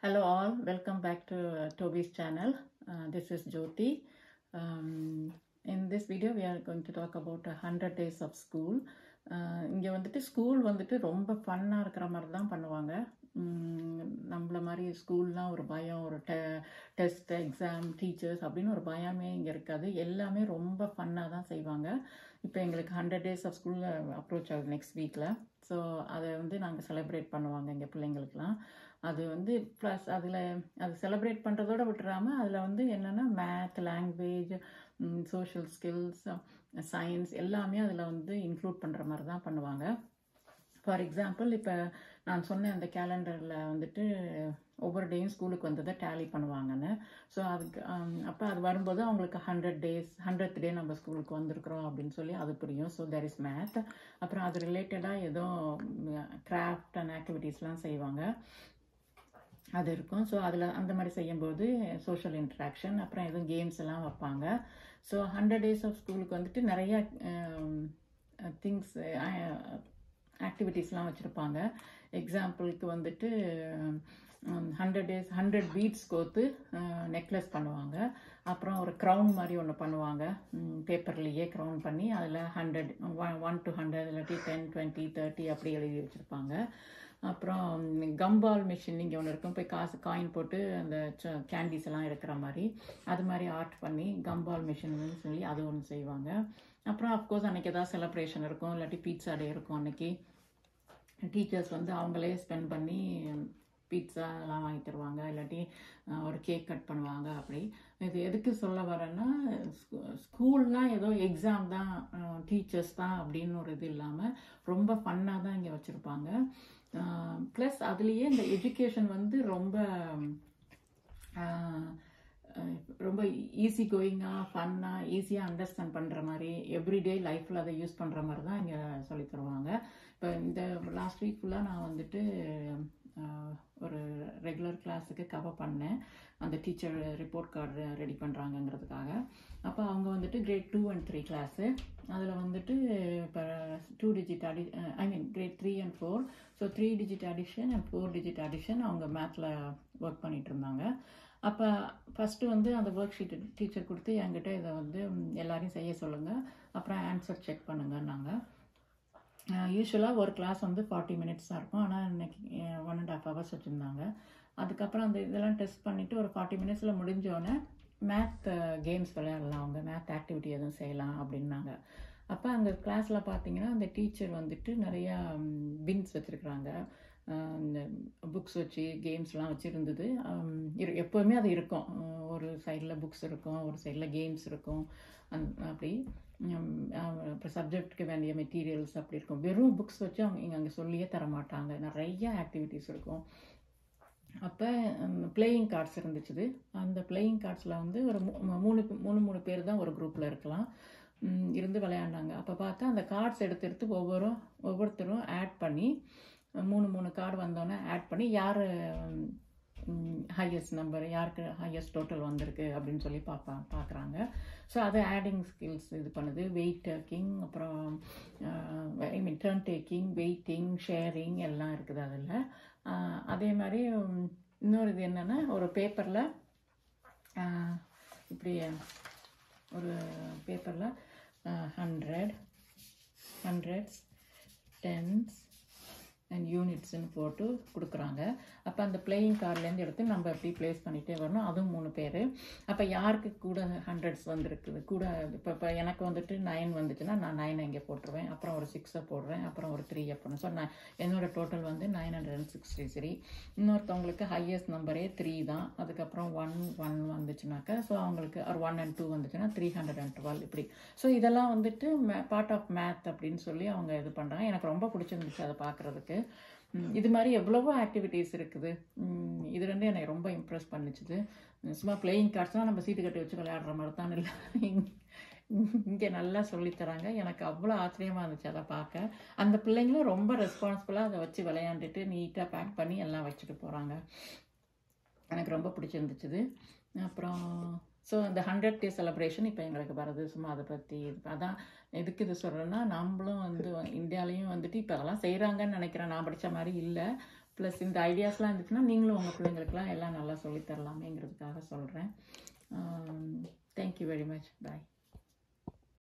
Hello all, welcome back to Toby's channel. This is Jyoti. In this video we are going to talk about 100 days of school. இங்கே வந்துட்டு school வந்துட்டு ரொம்ப ஃபன்னாக இருக்கிற மாதிரி தான் பண்ணுவாங்க. நம்மள மாதிரி ஸ்கூல்லாம் ஒரு பயம், ஒரு டெஸ்ட் எக்ஸாம் டீச்சர்ஸ் அப்படின்னு ஒரு பயமே இங்கே இருக்காது. எல்லாமே ரொம்ப ஃபன்னாக தான் செய்வாங்க. இப்போ எங்களுக்கு 100 days ஆஃப் ஸ்கூல் அப்ரோச் ஆகுது நெக்ஸ்ட் வீக்கில். ஸோ அதை வந்து நாங்கள் செலிப்ரேட் பண்ணுவாங்க எங்கள் பிள்ளைங்களுக்கெலாம். அது வந்து ப்ளஸ் அது செலிப்ரேட் பண்ணுறதோடு விட்டுறாமல் அதில் வந்து என்னென்னா math, language, social skills, science எல்லாமே அதில் வந்து இன்க்ளூட் பண்ணுற மாதிரி தான் பண்ணுவாங்க. ஃபார் எக்ஸாம்பிள் இப்போ நான் சொன்னேன் அந்த கேலண்டரில் வந்துட்டு ஒவ்வொரு டேயும் ஸ்கூலுக்கு வந்ததை டேலி பண்ணுவாங்கன்னு. ஸோ அதுக்கு அப்போ அது வரும்போது அவங்களுக்கு 100th டே நம்ம ஸ்கூலுக்கு வந்திருக்கிறோம் அப்படின்னு சொல்லி அது புரியும். So there is math. அப்புறம் அது ரிலேட்டடாக ஏதோ கிராஃப்ட் அண்ட் ஆக்டிவிட்டீஸ்லாம் செய்வாங்க, அது இருக்கும். ஸோ அதில் அந்த மாதிரி செய்யும்போது சோஷியல் இன்ட்ராக்ஷன், அப்புறம் எதுவும் கேம்ஸ் எல்லாம் வைப்பாங்க. ஸோ 100 days ஆஃப் ஸ்கூலுக்கு வந்துட்டு நிறைய திங்ஸ் ஆக்டிவிட்டீஸ்லாம் வச்சுருப்பாங்க. எக்ஸாம்பிளுக்கு வந்துட்டு 100 பீட்ஸ் கோத்து நெக்லஸ் பண்ணுவாங்க. அப்புறம் ஒரு க்ரௌன் மாதிரி ஒன்று பண்ணுவாங்க, பேப்பர்லேயே க்ரௌன் பண்ணி அதில் 1 to 100 இல்லாட்டி 10, 20, 30 அப்படி எழுதி வச்சுருப்பாங்க. அப்புறம் கம்பால் மிஷின் இங்கே ஒன்று இருக்கும், போய் காயின் போட்டு அந்த கேண்டீஸ் எல்லாம் இருக்கிற மாதிரி அது மாதிரி ஆர்ட் பண்ணி கம்பால் மிஷின்னு சொல்லி அது ஒன்று செய்வாங்க. அப்புறம் அஃப்கோர்ஸ் அன்றைக்கி ஏதாவது செலிப்ரேஷன் இருக்கும், இல்லாட்டி பீட்சா டே இருக்கும். அன்றைக்கி டீச்சர்ஸ் வந்து அவங்களே ஸ்பெண்ட் பண்ணி பீட்சா எல்லாம் வாங்கி தருவாங்க, இல்லாட்டி ஒரு கேக் கட் பண்ணுவாங்க. அப்படி இது எதுக்கு சொல்ல வரேன்னா, ஸ்கூல்னால் ஏதோ எக்ஸாம் தான், டீச்சர்ஸ் தான் அப்படின்னு ஒரு இது இல்லாமல் ரொம்ப ஃபன்னாக தான் இங்கே வச்சுருப்பாங்க. ப்ளஸ் அதுலேயே இந்த எஜுகேஷன் வந்து ரொம்ப ரொம்ப ஈஸி கோயிங்காக, ஃபன்னாக, ஈஸியாக அண்டர்ஸ்டாண்ட் பண்ணுற மாதிரி எவ்ரிடே லைஃப்பில் அதை யூஸ் பண்ணுற மாதிரி தான் இங்கே சொல்லி தருவாங்க. இப்போ இந்த லாஸ்ட் வீக் ஃபுல்லாக நான் வந்துட்டு ஒரு ரெகுலர் கிளாஸுக்கு கவர் பண்ணேன், அந்த டீச்சர் ரிப்போர்ட் கார்டு ரெடி பண்ணுறாங்கங்கிறதுக்காக. அப்போ அவங்க வந்துட்டு கிரேட் 2 and 3 கிளாஸு. அதில் வந்துட்டு இப்போ 2 digit கிரேட் 3 and 4. ஸோ 3 digit addition and 4 digit addition அவங்க மேத்தில் ஒர்க் பண்ணிகிட்டு இருந்தாங்க. அப்போ ஃபஸ்ட்டு வந்து அந்த ஒர்க் ஷீட்டு டீச்சர் கொடுத்து என்கிட்ட இதை வந்து எல்லாரையும் செய்ய சொல்லுங்கள், அப்புறம் ஆன்சர் செக் பண்ணுங்கன்னாங்க. யூஸ்வலாக ஒரு கிளாஸ் வந்து 40 minutes தான் இருக்கும், ஆனால் இன்னைக்கு 1.5 hours வச்சுருந்தாங்க. அதுக்கப்புறம் அந்த இதெல்லாம் டெஸ்ட் பண்ணிவிட்டு ஒரு 40 minutes முடிஞ்சோடனே மேத் கேம்ஸ் விளையாடலாம், அவங்க மேத் ஆக்டிவிட்டி எதுவும் செய்யலாம் அப்படின்னாங்க. அப்போ அங்கே கிளாஸில் பார்த்தீங்கன்னா அந்த டீச்சர் வந்துட்டு நிறையா பின்ஸ் வச்சுருக்குறாங்க, இந்த புக்ஸ் வச்சு கேம்ஸ்லாம் வச்சுருந்தது. எப்போவுமே அது இருக்கும், ஒரு சைடில் புக்ஸ் இருக்கும், ஒரு சைடில் கேம்ஸ் இருக்கும், அப்படி அப்புறம் சப்ஜெக்டுக்கு வேண்டிய மெட்டீரியல்ஸ் அப்படி இருக்கும். வெறும் புக்ஸ் வச்சு அவங்க அங்கே சொல்லியே தர மாட்டாங்க, நிறைய ஆக்டிவிட்டீஸ் இருக்கும். அப்போ பிளேயிங் கார்ட்ஸ் இருந்துச்சு. அந்த பிளேயிங் கார்ட்ஸில் வந்து ஒரு 3 பேர் தான் ஒரு குரூப்பில் இருக்கலாம், இருந்து விளையாண்டாங்க. அப்போ பார்த்தா அந்த கார்ட்ஸ் எடுத்து ஒவ்வொருத்தரும் ஆட் பண்ணி 3 கார்டு வந்தோன்னே ஆட் பண்ணி யார் ஹையஸ்ட் நம்பர், யாருக்கு ஹையஸ்ட் டோட்டல் வந்திருக்கு அப்படின்னு சொல்லி பார்க்குறாங்க. ஸோ அது ஆடிங் ஸ்கில்ஸ் இது பண்ணுது, வெயிட் டேக்கிங், அப்புறம் டர்ன் டேக்கிங், வெயிட்டிங், ஷேரிங் எல்லாம் இருக்குது அதில். அதே மாதிரி இன்னொரு இது என்னென்னா, ஒரு பேப்பரில் இப்படி ஒரு பேப்பரில் 100s, 10s அண்ட் யூனிட்ஸ்ன்னு போட்டு கொடுக்குறாங்க. அப்போ அந்த பிளேயிங் கார்ட்லேருந்து எடுத்து நம்ம எப்படி ப்ளேஸ் பண்ணிகிட்டே வரணும், அதுவும் 3 பேர். அப்போ யாருக்கு கூட 100s வந்திருக்குது கூட, இப்போ எனக்கு வந்துட்டு 9 வந்துச்சுன்னா நான் 9 இங்கே போட்டுருவேன், அப்புறம் ஒரு 6 போடுறேன், அப்புறம் ஒரு 3 போடணும். ஸோ என்னோட டோட்டல் வந்து 963. இன்னொருத்தவங்களுக்கு ஹையஸ்ட் நம்பரே 3 தான், அதுக்கப்புறம் 1 வந்துச்சுனாக்கா, ஸோ அவங்களுக்கு ஒரு 1 and 2 வந்துச்சுன்னா 312 இப்படி. ஸோ இதெல்லாம் வந்துட்டு பார்ட் ஆஃப் மேத் அப்படின்னு சொல்லி அவங்க இது பண்ணுறாங்க. எனக்கு ரொம்ப பிடிச்சிருந்துச்சு அதை பார்க்குறதுக்கு. இது மாதிரி எவ்வளவோ ஆக்டிவிட்டீஸ் இருக்குது. இது ரெண்டு எனக்கு ரொம்ப இம்ப்ரெஸ் பண்ணிச்சுது. சும்மா பிளேயிங் கார்ட்ஸ்லாம் நம்ம சீட்டு கட்டி வச்சு விளையாடுற மாதிரி தான் இல்லை, இங்கே நல்லா சொல்லித்தராங்க. எனக்கு அவ்வளோ ஆச்சரியமாக இருந்துச்சு அதை பார்க்க. அந்த பிள்ளைங்களும் ரொம்ப ரெஸ்பான்சிபிளாக அதை வச்சு விளையாண்டுட்டு நீட்டாக பேக் பண்ணி எல்லாம் வச்சுட்டு போகிறாங்க. எனக்கு ரொம்ப பிடிச்சிருந்துச்சுது. அப்புறம் ஸோ அந்த 100th day செலிப்ரேஷன் இப்போ எங்களுக்கு வருது. சும்மா அதை பற்றி அதான் எதுக்கு இது சொல்கிறேன்னா, நம்மளும் வந்து இந்தியாவிலையும் வந்துட்டு இப்போ அதெல்லாம் செய்கிறாங்கன்னு நினைக்கிறேன். நான் படித்த மாதிரி இல்லை, ப்ளஸ் இந்த ஐடியாஸ்லாம் இருந்துச்சுன்னா நீங்களும் உங்கள் பிள்ளைங்களுக்குலாம் எல்லாம் நல்லா சொல்லித்தரலாமேங்கிறதுக்காக சொல்கிறேன். Thank you very much. பாய்.